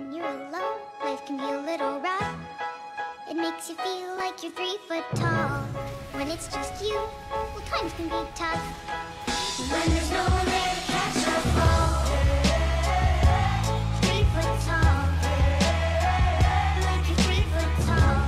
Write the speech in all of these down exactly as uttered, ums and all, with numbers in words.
When you're alone, life can be a little rough. It makes you feel like you're three foot tall. When it's just you, well, times can be tough. When there's no one there to catch your fall. Three foot tall. Like you're three foot tall.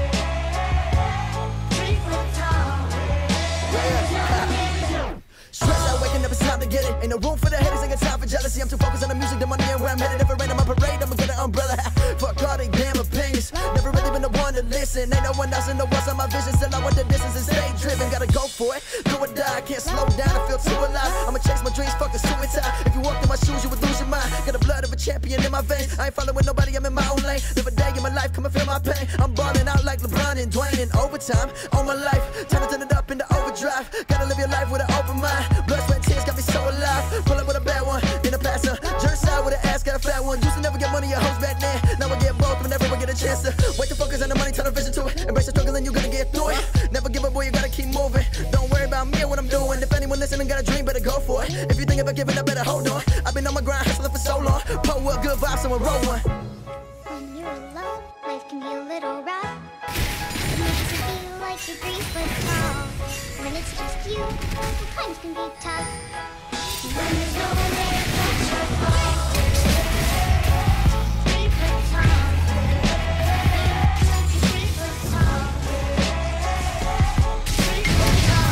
Three foot tall. When there's no one there to stress out, waking up, it's time to get it. Ain't no room for the haters, ain't got time for jealousy. I'm too focused on the music, the money, and where I'm headed. If it rain on my parade, I'ma get an umbrella. Fuck all they damn opinions. Never really been the one to listen. Ain't no one else in the world on my vision. Still I want the distance and stay driven. Gotta go for it, do or die. I can't slow down, I feel too alive. I'ma chase my dreams, fucking suicide. If you walked in my shoes, you would lose your mind. Got the blood of a champion in my veins. I ain't following nobody, I'm in my own lane. Live a day in my life, come and feel my pain. I'm balling out like LeBron and Dwayne in overtime. On my life, time to turn it up into overdrive. Gotta live your life with an open mind. Blood, sweat, tears got me so alive. Pull up with a bad one, in a passer. Jerk side with an ass, got a fat one. Used to never get money, your hoes back then. Now I get both, whenever I get a chance to. Wait to focus on the money, turn the vision to it. Embrace the struggle and you gonna get through it. Never give up, boy, you gotta keep moving. Don't worry about me and what I'm doing. If anyone listening got a dream, better go for it. If you think about giving up, better hold on. I've been on my grind, hustling for so long. Pull up good vibes, someone roll one. When you're alone, life can be a little rough. It makes you feel like you're three foot tall. When it's just you, well, times can be tough. When there's no one there to catch your fall. Three foot tall. Like you're three foot tall. Three foot tall.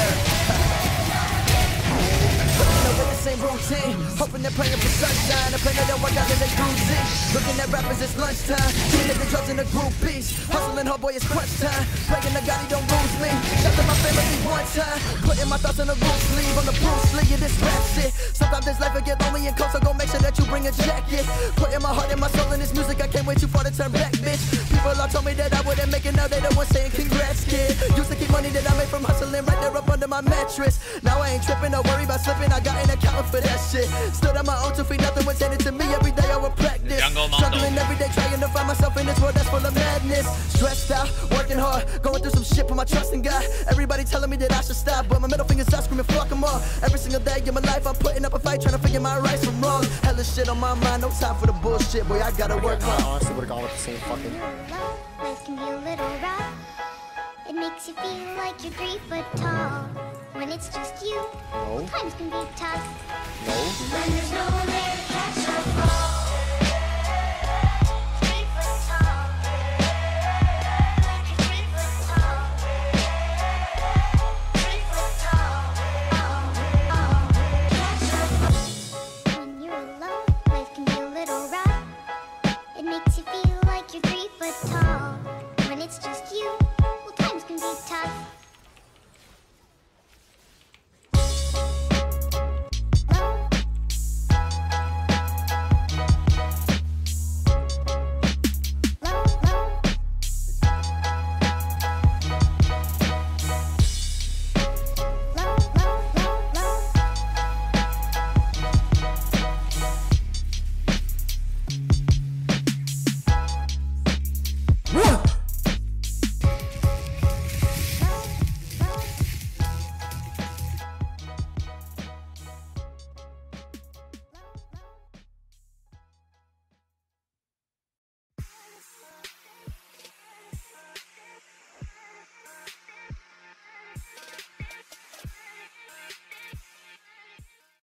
Waking up with the same routine, hoping they're praying for sunshine. I pray they don't work out, they cruising. Looking at rappers, it's lunchtime. Seeing that the drugs and the groupies. Hustling hard, boy, it's crunch time. Praying to God he don't lose me. Shout to my family one time. Putting my thoughts on the roof sleeve. On the Bruce Lee of this rap shit. Sometimes this life will get lonely and cold, so go make sure that you bring a jacket. Putting my heart and my soul in this music, I can't wait too far to turn back, bitch. People all told me that I wouldn't make it, now they the ones saying congrats, kid. Used to keep money that I made from hustling right there up under my mattress. Now I ain't tripping, no worry about slipping, I got an account for that shit. Stood on my own two feet, nothing was handed to me. Every day I would practice. Struggling every day, trying to find myself in this world that's full of madness. Stressed out, working hard, going through some shit, put my trust in God. Everybody telling me that I should stop, but my middle finger's up screaming fuck them all. Every single day in my life I'm putting up a fight, trying to figure my rights from wrong. Hella shit on my mind, no time for the bullshit, boy, I gotta work hard. I honestly would've gone with the same fucking. When you're alone, life can be a little rough. It makes you feel like you're three foot tall. When it's just you, No. times can be tough. No. When there's no one there to catch your fall.